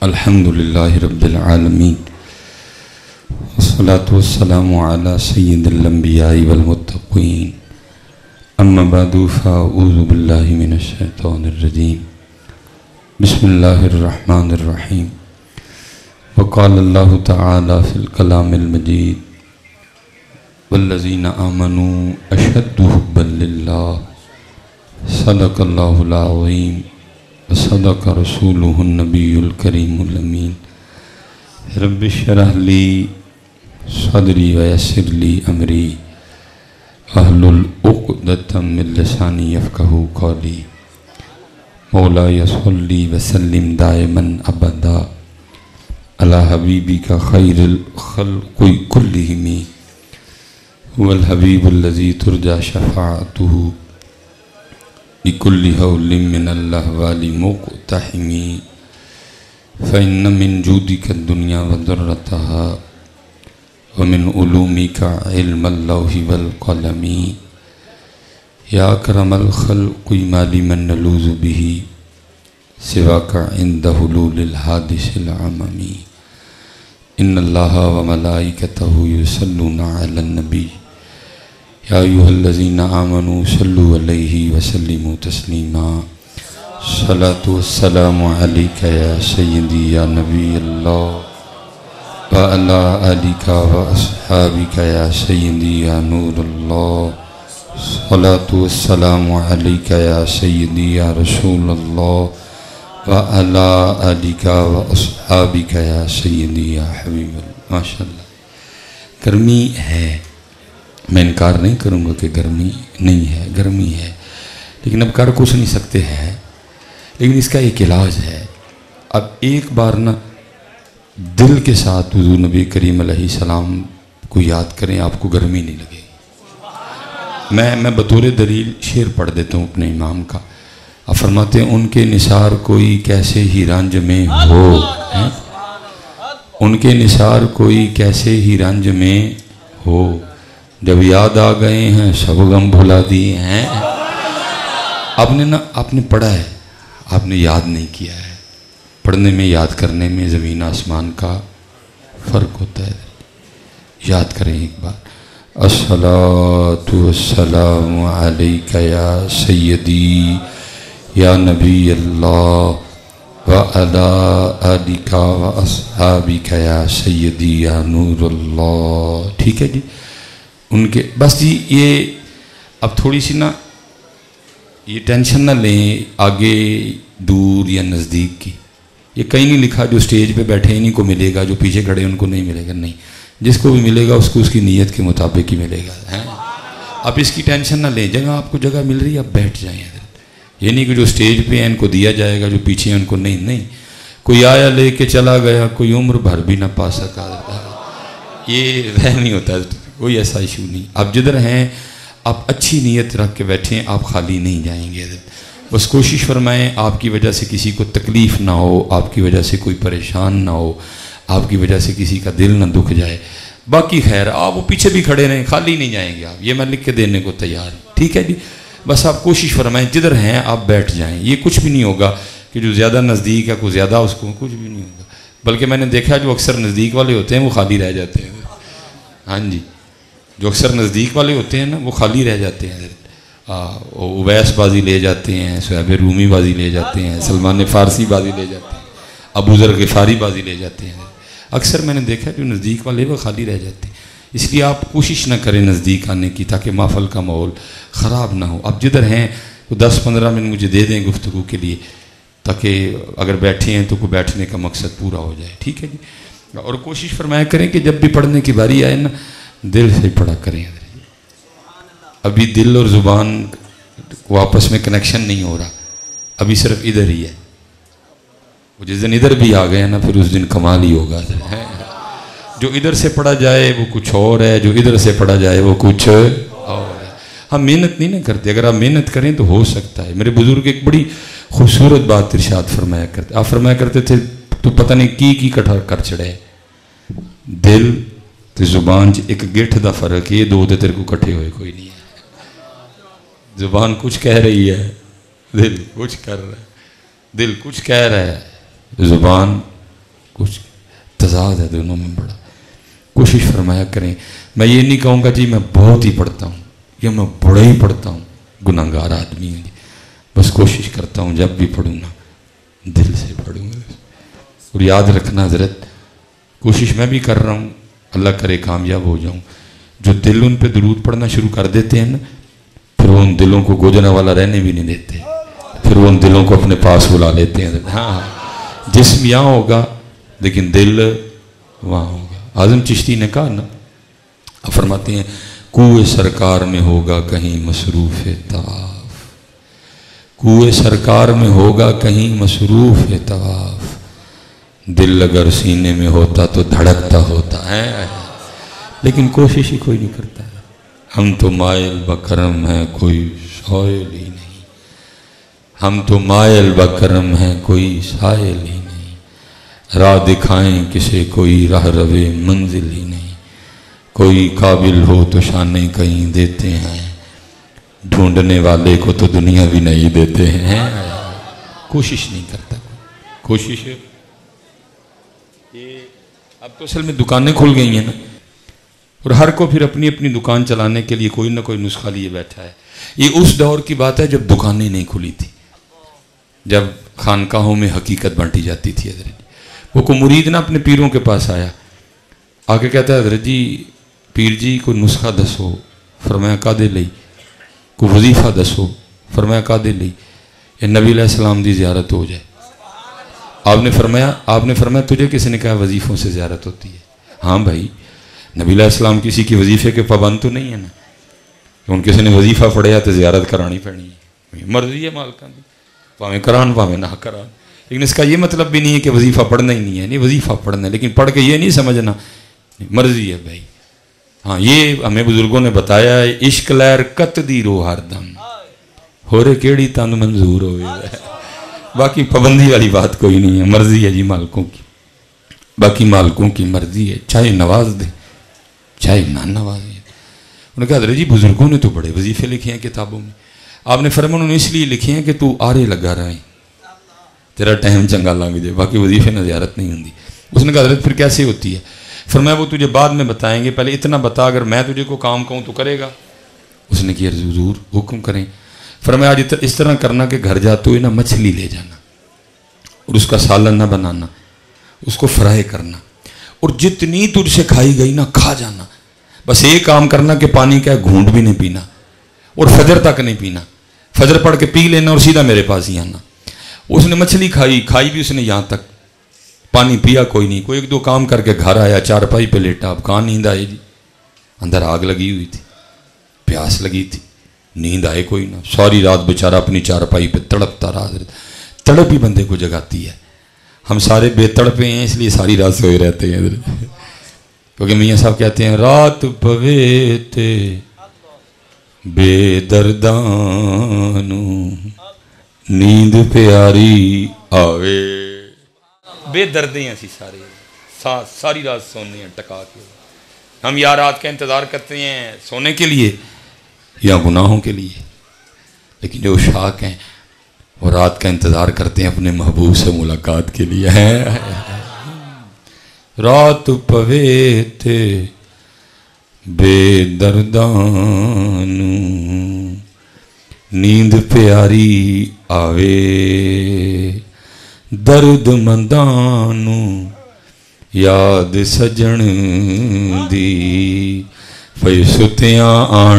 الحمدللہ رب العالمین والصلاة والسلام علی سید الانبیاء والمتقین اما بعد فاعوذ باللہ من الشیطان الرجیم بسم اللہ الرحمن الرحیم وقال اللہ تعالی فی الکلام المجید والذین آمنوا اشد حبا للہ صدق اللہ العظیم وصدق رسولہ النبی الکریم الامین رب اشرح لی صدری ویسر لی امری احلل عقدۃ من لسانی یفقہوا قولی مولاي صلی وسلم دائما ابدا علی حبیبک خیر الخلق کلہم هو الحبیب الذی ترجى شفاعته بكل حول من الأهوال مقتحم فإن من جودك الدنيا وذرتها ومن علومك علم اللوح والقلم يا أكرم الخلق ما لمن نلوذ به سواك عند حلول الحادث العمم إن الله وملائكته يصلون على النبي یا ایھا الذین آمنوا صلوا علیہ وسلموا تسلیما صلاۃ والسلام علیک یا سیدی یا نبی اللہ وعلی آلک واصحابک یا سیدی یا نور اللہ صلاۃ والسلام علیک یا سیدی یا رسول اللہ وعلی آلک واصحابک یا سیدی یا حبیب اللہ۔ ماشاءاللہ گرمی ہے، میں انکار نہیں کروں گا کہ گرمی نہیں ہے، گرمی ہے، لیکن اب کر کچھ نہیں سکتے ہیں، لیکن اس کا ایک علاج ہے۔ اب ایک بار نا دل کے ساتھ حضور نبی کریم علیہ السلام کو یاد کریں، آپ کو گرمی نہیں لگے گی۔ میں بطور دلیل شعر پڑھ دیتا ہوں اپنے امام کا۔ آپ فرماتے ہیں ان کے نثار کوئی کیسے ہی رنج میں ہو، ان کے نثار کوئی کیسے ہی رنج میں ہو، جب یاد آ گئے ہیں سب غم بھلا دیے ہیں۔ آپ نے پڑھا ہے، آپ نے یاد نہیں کیا ہے۔ پڑھنے میں یاد کرنے میں زمین آسمان کا فرق ہوتا ہے۔ یاد کریں ایک بار۔ الصلاۃ والسلام علیک یا سیدی یا نبی اللہ وعلی آلک واصحابک یا سیدی یا نور اللہ۔ ٹھیک ہے جی، ان کے بس جی یہ اب تھوڑی سی نا یہ ٹینشن نہ لیں آگے دور یا نزدیک کی۔ یہ کہیں نہیں لکھا جو سٹیج پہ بیٹھے انہیں کو ملے گا، جو پیچھے کھڑے ان کو نہیں ملے گا، نہیں، جس کو بھی ملے گا اس کو اس کی نیت کے مطابق ہی ملے گا۔ اب اس کی ٹینشن نہ لیں، جگہ آپ کو جگہ مل رہی ہے اب بیٹھ جائیں۔ یہ نہیں کہ جو سٹیج پہ ہیں ان کو دیا جائے گا، جو پیچھے ہیں ان کو نہیں۔ کوئی آیا لے کے چلا گیا، کوئی عمر بھر بھی نہ پا سکا، یہ وہ نہیں ہوتا، کوئی ایسا ایشو نہیں۔ آپ جدھر ہیں آپ اچھی نیت رکھ کے بیٹھیں، آپ خالی نہیں جائیں گے۔ بس کوشش فرمائیں آپ کی وجہ سے کسی کو تکلیف نہ ہو، آپ کی وجہ سے کوئی پریشان نہ ہو، آپ کی وجہ سے کسی کا دل نہ دکھ جائے۔ باقی خیر آپ وہ پیچھے بھی کھڑے رہیں، خالی نہیں جائیں گے آپ، یہ میں لکھ کے دینے کو تیار ہوں۔ ٹھیک ہے جی، بس آپ کوشش فرمائیں جدھر ہیں آپ بیٹھ جائیں۔ یہ کچھ بھی نہیں ہوگا کہ جو زیادہ نزدیک ہے کوئی زیادہ اس کو، کچھ بھی نہیں ہوگا۔ بلکہ میں نے دیکھا جو اکثر نزدیک والے ہوتے ہیں وہ خالی رہ جاتے ہیں۔ ہاں جی، جو اکثر نزدیک والے ہوتے ہیں نا وہ خالی رہ جاتے ہیں۔ اویس بازی لے جاتے ہیں، صہیب رومی بازی لے جاتے ہیں، سلمان فارسی بازی لے جاتے ہیں، ابو ذر غفاری بازی لے جاتے ہیں۔ اکثر میں نے دیکھا جو نزدیک والے وہ خالی رہ جاتے ہیں۔ اس لیے آپ کوشش نہ کریں نزدیک آنے کی تاکہ محفل کا ماحول خراب نہ ہو۔ آپ جدھر ہیں تو 10-15 منٹ مجھے دے دیں گفتگو کے لیے، تاکہ اگر بیٹھے ہیں تو کوئی بیٹھنے کا مقصد پورا ہو جائے۔ ٹھیک ہے جی، اور کوشش فرمایا کریں کہ جب بھی پڑھنے کی باری آئے نا دل سے پڑھا کریں۔ ابھی دل اور زبان کو آپس میں کنیکشن نہیں ہو رہا، ابھی صرف ادھر ہی ہے۔ وہ جس دن ادھر بھی آ گئے نا پھر اس دن کمال ہی ہوگا۔ جو ادھر سے پڑھا جائے وہ کچھ اور ہے، جو ادھر سے پڑھا جائے وہ کچھ اور ہے۔ ہم محنت نہیں نہ کرتے، اگر آپ محنت کریں تو ہو سکتا ہے۔ میرے بزرگ ایک بڑی خوبصورت بات ارشاد فرمایا کرتے، آپ فرمایا کرتے تھے تو پتہ نہیں کی کٹھا کر چڑھے، دل تے زبان ایک گٹھ دا فرق، یہ دو تے تیرے کو کٹھے ہوئے کوئی نہیں ہے۔ زبان کچھ کہہ رہی ہے، دل کچھ کر رہا ہے، دل کچھ کہہ رہا ہے، زبان कुछ तजाद है दोनों में बड़ा। कोशिश फरमाया करें। मैं ये नहीं कहूँगा जी मैं बहुत ही पढ़ता हूँ या मैं बड़ा ही पढ़ता हूँ, गुनाहगार आदमी हूँ जी। बस कोशिश करता हूँ जब भी पढ़ूँगा दिल से पढ़ूँगा। और याद रखना हज़रत, कोशिश मैं भी कर रहा हूँ, अल्लाह करे कामयाब हो जाऊँ। जो दिल उन पे दुरूद पढ़ना शुरू कर देते हैं ना, फिर वो उन दिलों को गोजना वाला रहने भी नहीं देते, फिर वो उन दिलों को अपने पास बुला लेते हैं। हाँ, जिस्म यहाँ होगा लेकिन दिल वहाँ होगा। आज़म चिश्ती ने कहा ना, फरमाते हैं कुएं सरकार में होगा कहीं मसरूफ़ तवाफ, कुएं सरकार में होगा कहीं मसरूफ़ तवाफ, दिल अगर सीने में होता तो धड़कता होता है, लेकिन कोशिश ही कोई नहीं करता है। हम तो मायल बकरम हैं कोई साइल ही नहीं, हम तो मायल बकरम हैं कोई साइल ही नहीं, राह दिखाएं किसे कोई राह रवे मंजिल ही नहीं, कोई काबिल हो तो शाने कहीं देते हैं, ढूंढने वाले को तो दुनिया भी नहीं देते हैं। कोशिश नहीं करता कोशिश। ये अब तो असल में दुकानें खुल गई हैं ना, और हर को फिर अपनी अपनी दुकान चलाने के लिए कोई ना कोई नुस्खा लिए बैठा है। ये उस दौर की बात है जब दुकानें नहीं खुली थी, जब खानकाहों में हकीकत बांटी जाती थी। हज़रत वो को मुरीद ना अपने पीरों के पास आया, आके कहता है हज़रत जी पीर जी को नुस्खा दसो। फरमाया कादे लई, को वजीफा दसो। फरमाया कादे लई, ये नबी अलैहिस्सलाम दी ज़ियारत हो जाए। आपने फरमाया तुझे किसी ने कहा वजीफ़ों से ज़ियारत होती है? हाँ भाई, नबी अलैहिस्सलाम किसी की वजीफ़े के पाबंद तो नहीं है ना, उन किसी ने वजीफ़ा पढ़िया तो ज़ियारत करानी पैनी है, मर्जी है मालका की, भावें करान भावें ना करान। लेकिन इसका ये मतलब भी नहीं है कि वजीफ़ा पढ़ना ही नहीं है, नहीं वजीफ़ा पढ़ना है, लेकिन पढ़ के ये नहीं समझना मर्जी है भाई। हाँ, ये हमें बुजुर्गों ने बताया है, इश्क लैर कत दी रो हरदम हो रे केड़ी तन मंजूर हो। बाकी पाबंदी वाली बात कोई नहीं है, मर्जी है जी मालकों की, बाकी मालकों की मर्जी है, चाहे नवाज दे चाहे ना नवाजे। उन्होंने कहा हज़रत जी बुजुर्गों ने तो बड़े वजीफे लिखे हैं किताबों में, आपने फरमाया उन्होंने इसलिए लिखे हैं कि तू आरे लगा रहा है, तेरा टाइम चंगा लग जाए, बाकी वजीफे ना ज़ियारत नहीं होती। उसने कहा हज़रत फिर कैसे होती है? फरमाया वो तुझे बाद में बताएंगे, पहले इतना बता, अगर मैं तुझे को काम कहूँ तो करेगा? उसने किया हुजूर हुक्म करें। फरमाया आज इस तरह करना कि घर जाते हुए ना मछली ले जाना और उसका सालन ना बनाना, उसको फ्राई करना, और जितनी तुझसे खाई गई ना खा जाना। बस एक काम करना कि पानी का घूंट भी नहीं पीना और फजर तक नहीं पीना, फजर पढ़ के पी लेना और सीधा मेरे पास ही आना। उसने मछली खाई भी उसने यहाँ तक, पानी पिया कोई नहीं। कोई एक दो काम करके घर आया, चारपाई पे लेटा, अब कहाँ नींद आई जी, अंदर आग लगी हुई थी, प्यास लगी थी, नींद आए कोई ना। सारी रात बेचारा अपनी चारपाई पे तड़पता रहा। तड़प ही बंदे को जगाती है। हम सारे बेतड़पे हैं इसलिए सारी रात सोए रहते हैं, क्योंकि मियाँ साहब कहते हैं रात पवे ते बेदर्दानू नींद प्यारी आवे। बेदर्दे हैं सारे, सारी रात सोने हैं टका के। हम या रात का इंतज़ार करते हैं सोने के लिए या गुनाहों के लिए, लेकिन जो शाक हैं वो रात का इंतज़ार करते हैं अपने महबूब से मुलाकात के लिए। है रात पवे थे बेदर्दानू नींद प्यारी आवे, दर्द मंदानू याद सजन दी फै सुतियां आण